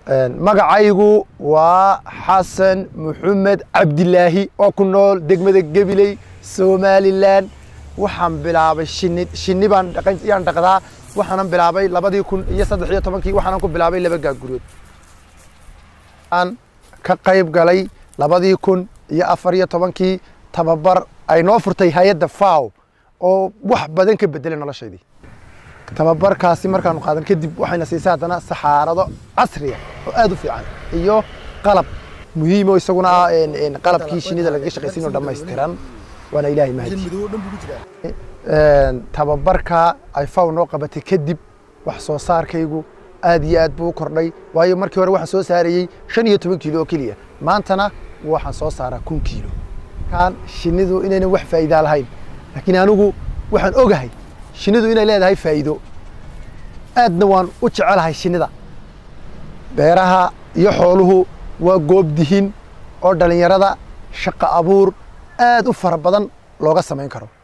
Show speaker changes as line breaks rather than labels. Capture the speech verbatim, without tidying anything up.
magacaygu waa xasan maxamed cabdilaahi oo ku nool degmada Gabiley Somaliland waxaan bilaabay shinni shinni baan dhaqan yaan dhaqdaa waxaan bilaabay labadii kun iyo saddex iyo tobankii waxaan ku bilaabay laba gaagurood aan ka qayb galay labadii kun iyo afar iyo tobankii tababar ay noo furtay hay'adda F A O oo wax badan ka bedelay noloshaydii tababarkaasi markaan qaadan kadib waxayna siisay hadana saxaarado casri ah oo aad u fiican iyo qalab muhiim oo isaguna in qalabkii shinnida laga shaqeysiino dhameystiran wana ilaahay mahadi een tababarka ay F A O noo qabatay kadib wax soo saarkaygu aad iyo aad buu kordhay waayo markii hore waxaan soo saarayay shan iyo toban kiilo oo kaliya maantana waxaan soo saaraa kun kiilo kan shinnidu inayna wax faa'iido lahayn laakiin anigu waxaan ogahay shinnidu inay leedahay faa'iido aadna waan u jecelahay shinnida beeraha iyo xooluhu waa goob dihin oo dhalinyarada shaqo abuur aad u fara badan looga sameyn karo